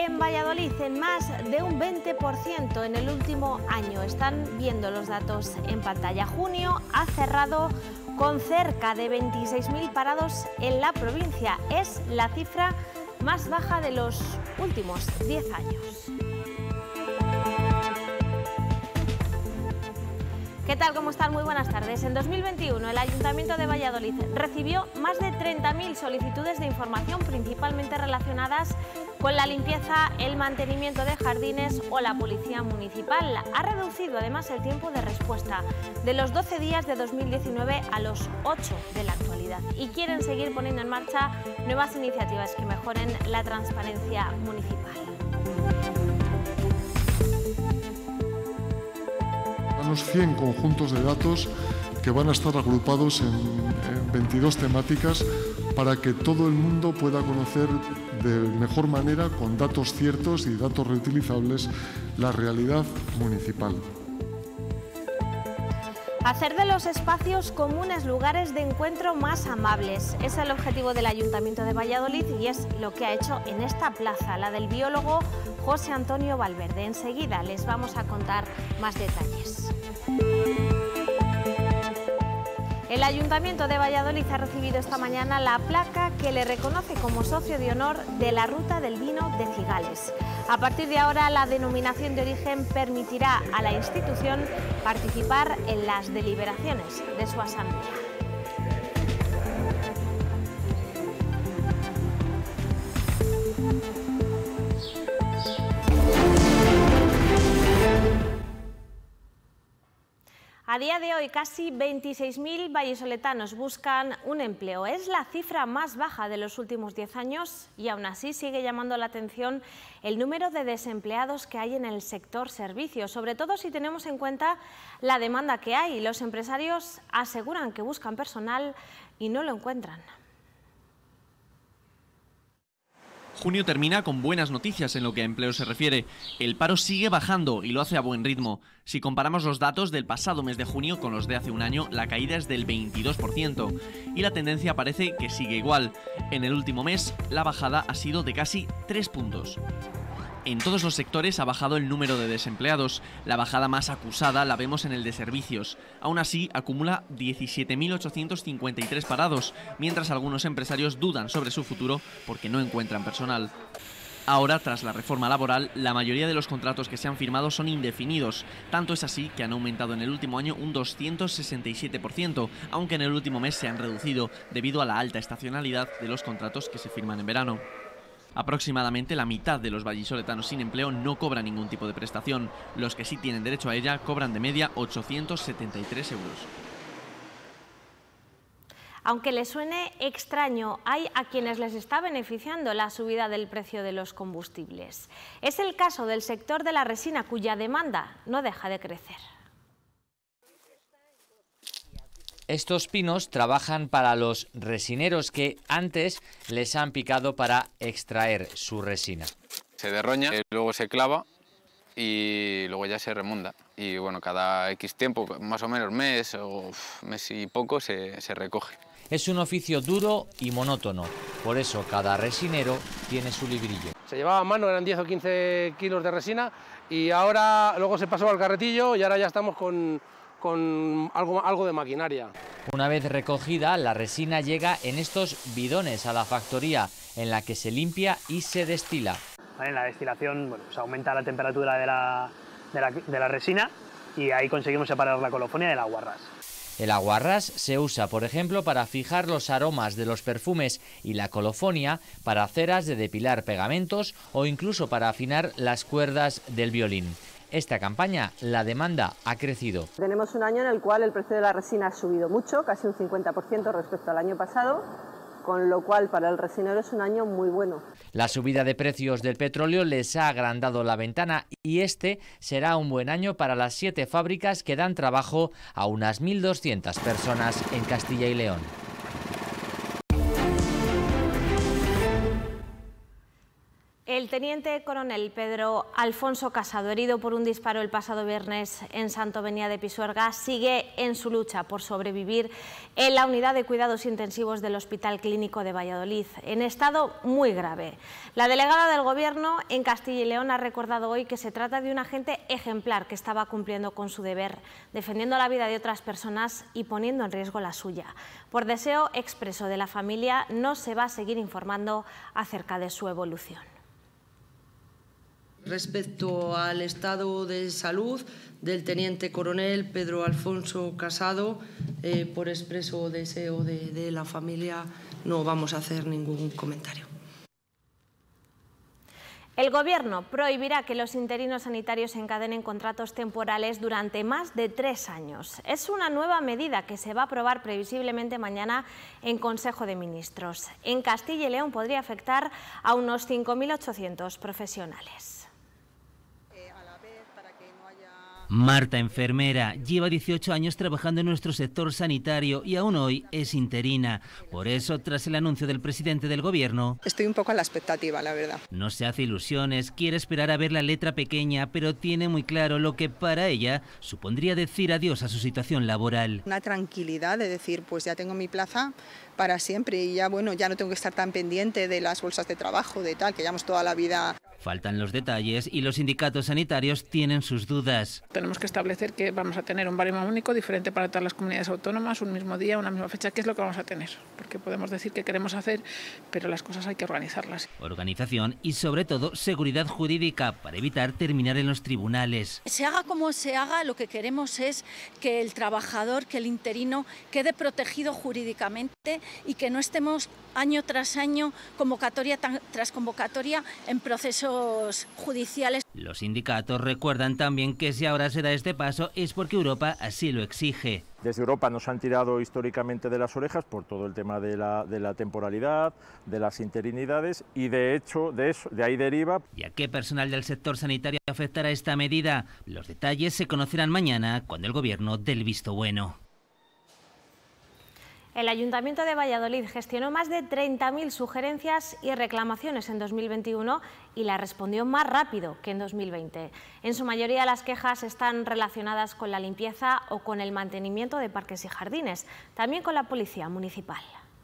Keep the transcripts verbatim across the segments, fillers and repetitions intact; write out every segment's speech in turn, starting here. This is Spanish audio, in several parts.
en Valladolid en más de un veinte por ciento en el último año. Están viendo los datos en pantalla. Junio ha cerrado con cerca de veintiséis mil parados en la provincia. Es la cifra más baja de los últimos diez años. ¿Qué tal? ¿Cómo están? Muy buenas tardes. En dos mil veintiuno el Ayuntamiento de Valladolid recibió más de treinta mil solicitudes de información, principalmente relacionadas con la limpieza, el mantenimiento de jardines o la policía municipal. Ha reducido además el tiempo de respuesta de los doce días de dos mil diecinueve a los ocho de la actualidad. Y quieren seguir poniendo en marcha nuevas iniciativas que mejoren la transparencia municipal. cien conjuntos de datos que van a estar agrupados en, en veintidós temáticas para que todo el mundo pueda conocer de mejor manera, con datos ciertos y datos reutilizables, la realidad municipal. Hacer de los espacios comunes lugares de encuentro más amables es el objetivo del Ayuntamiento de Valladolid y es lo que ha hecho en esta plaza, la del biólogo José Antonio Valverde. Enseguida les vamos a contar más detalles. El Ayuntamiento de Valladolid ha recibido esta mañana la placa que le reconoce como socio de honor de la Ruta del Vino de Cigales. A partir de ahora, la denominación de origen permitirá a la institución participar en las deliberaciones de su asamblea. A día de hoy, casi veintiséis mil vallisoletanos buscan un empleo. Es la cifra más baja de los últimos diez años y aún así sigue llamando la atención el número de desempleados que hay en el sector servicios, sobre todo si tenemos en cuenta la demanda que hay. Los empresarios aseguran que buscan personal y no lo encuentran. Junio termina con buenas noticias en lo que a empleo se refiere. El paro sigue bajando y lo hace a buen ritmo. Si comparamos los datos del pasado mes de junio con los de hace un año, la caída es del veintidós por ciento y la tendencia parece que sigue igual. En el último mes, la bajada ha sido de casi tres puntos. En todos los sectores ha bajado el número de desempleados. La bajada más acusada la vemos en el de servicios. Aún así, acumula diecisiete mil ochocientos cincuenta y tres parados, mientras algunos empresarios dudan sobre su futuro porque no encuentran personal. Ahora, tras la reforma laboral, la mayoría de los contratos que se han firmado son indefinidos. Tanto es así que han aumentado en el último año un doscientos sesenta y siete por ciento, aunque en el último mes se han reducido debido a la alta estacionalidad de los contratos que se firman en verano. Aproximadamente la mitad de los vallisoletanos sin empleo no cobran ningún tipo de prestación. Los que sí tienen derecho a ella cobran de media ochocientos setenta y tres euros. Aunque les suene extraño, hay a quienes les está beneficiando la subida del precio de los combustibles. Es el caso del sector de la resina, cuya demanda no deja de crecer. Estos pinos trabajan para los resineros que antes les han picado para extraer su resina. Se derroña, luego se clava y luego ya se remonda. Y bueno, cada X tiempo, más o menos mes o mes y poco, se, se recoge. Es un oficio duro y monótono, por eso cada resinero tiene su librillo. Se llevaba a mano, eran diez o quince kilos de resina y ahora luego se pasó al carretillo y ahora ya estamos con... con algo, algo de maquinaria. Una vez recogida, la resina llega en estos bidones a la factoría, en la que se limpia y se destila. En la destilación, bueno, se aumenta la temperatura de la, de, la, de la resina y ahí conseguimos separar la colofonia del aguarrás. El aguarrás se usa, por ejemplo, para fijar los aromas de los perfumes y la colofonia para ceras de depilar pegamentos o incluso para afinar las cuerdas del violín. Esta campaña, la demanda ha crecido. Tenemos un año en el cual el precio de la resina ha subido mucho, casi un cincuenta por ciento respecto al año pasado, con lo cual para el resinero es un año muy bueno. La subida de precios del petróleo les ha agrandado la ventana y este será un buen año para las siete fábricas que dan trabajo a unas mil doscientas personas en Castilla y León. El El teniente coronel Pedro Alfonso Casado, herido por un disparo el pasado viernes en Santovenia de Pisuerga, sigue en su lucha por sobrevivir en la unidad de cuidados intensivos del Hospital Clínico de Valladolid, en estado muy grave. La delegada del Gobierno en Castilla y León ha recordado hoy que se trata de un agente ejemplar que estaba cumpliendo con su deber, defendiendo la vida de otras personas y poniendo en riesgo la suya. Por deseo expreso de la familia, no se va a seguir informando acerca de su evolución. Respecto al estado de salud del teniente coronel Pedro Alfonso Casado, eh, por expreso deseo de, de la familia, no vamos a hacer ningún comentario. El Gobierno prohibirá que los interinos sanitarios encadenen contratos temporales durante más de tres años. Es una nueva medida que se va a aprobar previsiblemente mañana en Consejo de Ministros. En Castilla y León podría afectar a unos cinco mil ochocientos profesionales. Marta, enfermera, lleva dieciocho años trabajando en nuestro sector sanitario y aún hoy es interina. Por eso, tras el anuncio del presidente del Gobierno, estoy un poco a la expectativa, la verdad. No se hace ilusiones, quiere esperar a ver la letra pequeña, pero tiene muy claro lo que para ella supondría decir adiós a su situación laboral. Una tranquilidad de decir, pues ya tengo mi plaza para siempre y ya, bueno, ya no tengo que estar tan pendiente de las bolsas de trabajo, de tal, que llevamos toda la vida. Faltan los detalles y los sindicatos sanitarios tienen sus dudas. Tenemos que establecer que vamos a tener un baremo único diferente para todas las comunidades autónomas, un mismo día, una misma fecha. ¿Qué es lo que vamos a tener? Porque podemos decir que queremos hacer, pero las cosas hay que organizarlas. Organización y sobre todo seguridad jurídica para evitar terminar en los tribunales. Se haga como se haga, lo que queremos es que el trabajador, que el interino quede protegido jurídicamente y que no estemos año tras año, convocatoria tras convocatoria, en procesos judiciales. Los sindicatos recuerdan también que si ahora se da este paso es porque Europa así lo exige. Desde Europa nos han tirado históricamente de las orejas por todo el tema de la, de la temporalidad, de las interinidades y de hecho de, eso, de ahí deriva. ¿Y a qué personal del sector sanitario afectará esta medida? Los detalles se conocerán mañana cuando el Gobierno dé el visto bueno. El Ayuntamiento de Valladolid gestionó más de treinta mil sugerencias y reclamaciones en dos mil veintiuno y las respondió más rápido que en dos mil veinte. En su mayoría las quejas están relacionadas con la limpieza o con el mantenimiento de parques y jardines, también con la Policía Municipal.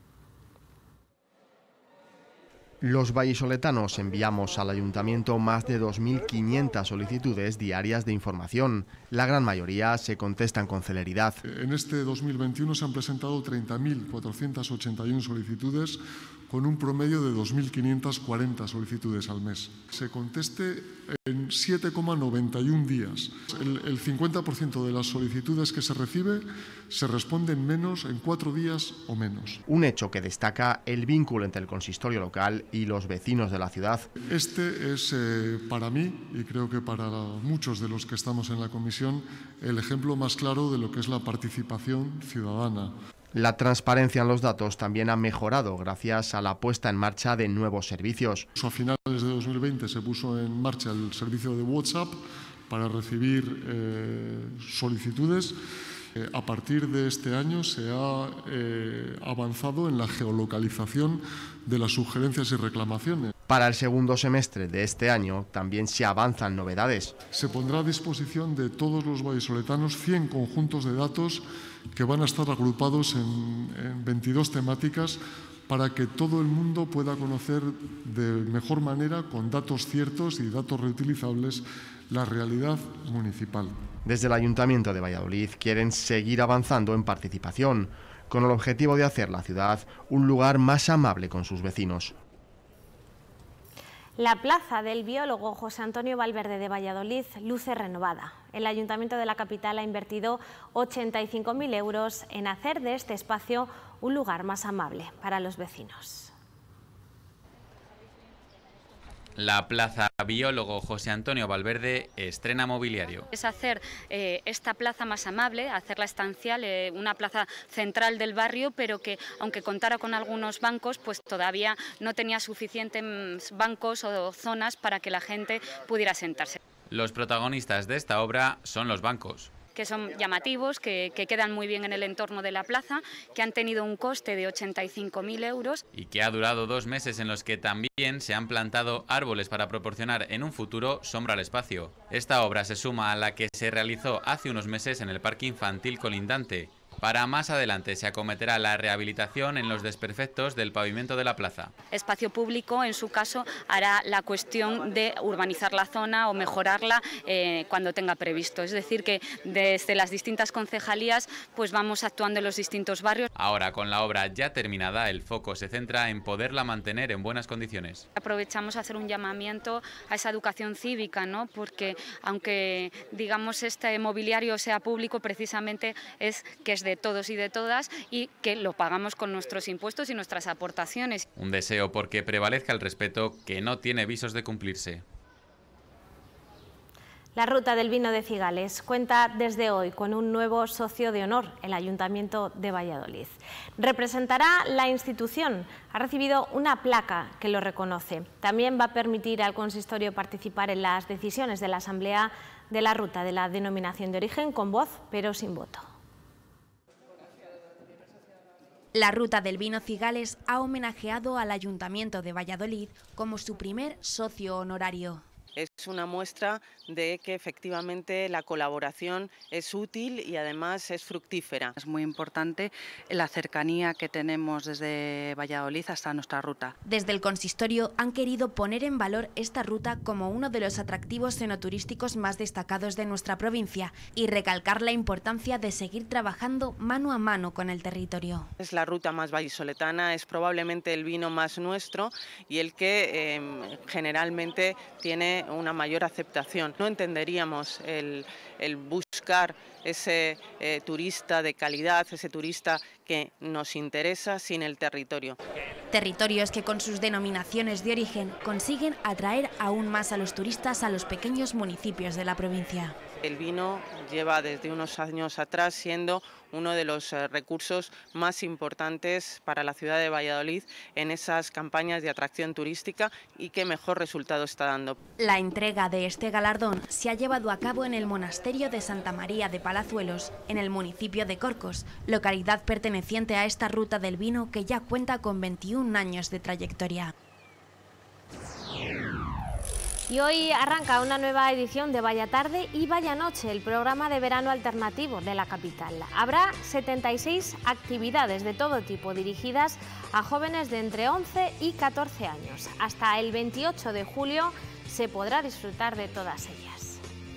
Los vallisoletanos enviamos al Ayuntamiento más de dos mil quinientas solicitudes diarias de información. La gran mayoría se contestan con celeridad. En este dos mil veintiuno se han presentado treinta mil cuatrocientas ochenta y una solicitudes con un promedio de dos mil quinientas cuarenta solicitudes al mes. Se conteste en siete coma noventa y uno días. El, el cincuenta por ciento de las solicitudes que se recibe se responde en menos, en cuatro días o menos. Un hecho que destaca el vínculo entre el consistorio local y los vecinos de la ciudad. Este es eh, para mí, y creo que para muchos de los que estamos en la comisión, el ejemplo más claro de lo que es la participación ciudadana. La transparencia en los datos también ha mejorado gracias a la puesta en marcha de nuevos servicios. A finales de dos mil veinte se puso en marcha el servicio de WhatsApp para recibir eh, solicitudes. Eh, a partir de este año se ha eh, avanzado en la geolocalización de las sugerencias y reclamaciones. Para el segundo semestre de este año también se avanzan novedades. Se pondrá a disposición de todos los vallisoletanos cien conjuntos de datos que van a estar agrupados en, en veintidós temáticas para que todo el mundo pueda conocer de mejor manera, con datos ciertos y datos reutilizables, la realidad municipal. Desde el Ayuntamiento de Valladolid quieren seguir avanzando en participación, con el objetivo de hacer la ciudad un lugar más amable con sus vecinos. La plaza del biólogo José Antonio Valverde de Valladolid luce renovada. El Ayuntamiento de la capital ha invertido ochenta y cinco mil euros en hacer de este espacio un lugar más amable para los vecinos. La plaza biólogo José Antonio Valverde estrena mobiliario. Es hacer eh, esta plaza más amable, hacerla estancial, eh, una plaza central del barrio, pero que aunque contara con algunos bancos, pues todavía no tenía suficientes bancos o zonas para que la gente pudiera sentarse. Los protagonistas de esta obra son los bancos. que son llamativos, que, que quedan muy bien en el entorno de la plaza, que han tenido un coste de ochenta y cinco mil euros. Y que ha durado dos meses en los que también se han plantado árboles para proporcionar en un futuro sombra al espacio. Esta obra se suma a la que se realizó hace unos meses en el parque infantil colindante. Para más adelante se acometerá la rehabilitación en los desperfectos del pavimento de la plaza. Espacio Público, en su caso, hará la cuestión de urbanizar la zona o mejorarla eh, cuando tenga previsto. Es decir, que desde las distintas concejalías pues vamos actuando en los distintos barrios. Ahora, con la obra ya terminada, el foco se centra en poderla mantener en buenas condiciones. Aprovechamos a hacer un llamamiento a esa educación cívica, ¿no? Porque aunque digamos este mobiliario sea público, precisamente es que es de de todos y de todas y que lo pagamos con nuestros impuestos y nuestras aportaciones. Un deseo porque prevalezca el respeto, que no tiene visos de cumplirse. La Ruta del Vino de Cigales cuenta desde hoy con un nuevo socio de honor, el Ayuntamiento de Valladolid. Representará la institución, ha recibido una placa que lo reconoce. También va a permitir al consistorio participar en las decisiones de la Asamblea de la Ruta de la Denominación de Origen con voz pero sin voto. La Ruta del Vino Cigales ha homenajeado al Ayuntamiento de Valladolid como su primer socio honorario. Es una muestra de que efectivamente la colaboración es útil y además es fructífera. Es muy importante la cercanía que tenemos desde Valladolid hasta nuestra ruta. Desde el consistorio han querido poner en valor esta ruta como uno de los atractivos enoturísticos más destacados de nuestra provincia y recalcar la importancia de seguir trabajando mano a mano con el territorio. Es la ruta más vallisoletana, es probablemente el vino más nuestro y el que eh, generalmente tiene una mayor aceptación. No entenderíamos el, el buscar ese eh, turista de calidad, ese turista que nos interesa sin el territorio. Territorios que con sus denominaciones de origen consiguen atraer aún más a los turistas a los pequeños municipios de la provincia. El vino lleva desde unos años atrás siendo uno de los recursos más importantes para la ciudad de Valladolid en esas campañas de atracción turística y que mejor resultado está dando. La entrega de este galardón se ha llevado a cabo en el monasterio de Santa María de Palazuelos, en el municipio de Corcos, localidad perteneciente a esta ruta del vino que ya cuenta con veintiún años de trayectoria. Y hoy arranca una nueva edición de Vaya Tarde y Vaya Noche, el programa de verano alternativo de la capital. Habrá setenta y seis actividades de todo tipo dirigidas a jóvenes de entre once y catorce años. Hasta el veintiocho de julio se podrá disfrutar de todas ellas.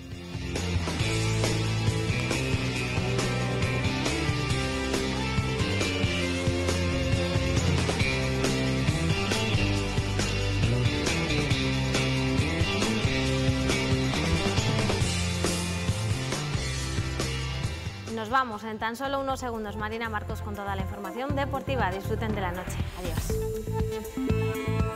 Nos vamos en tan solo unos segundos. Marina Marcos con toda la información deportiva. Disfruten de la noche. Adiós.